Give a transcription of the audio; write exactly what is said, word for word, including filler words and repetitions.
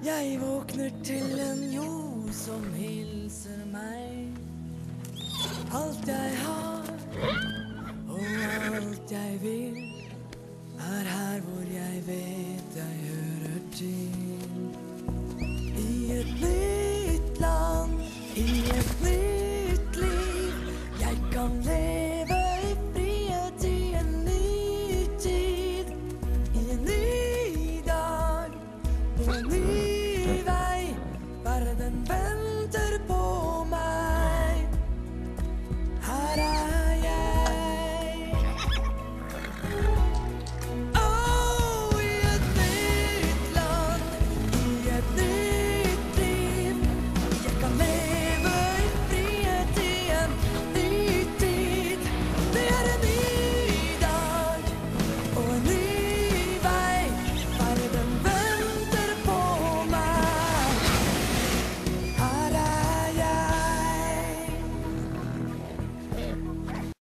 Jeg våkner til en jord som hilser meg. Alt jeg har, og alt jeg vil, er her hvor jeg vet jeg hører til. I et nytt land, i et nytt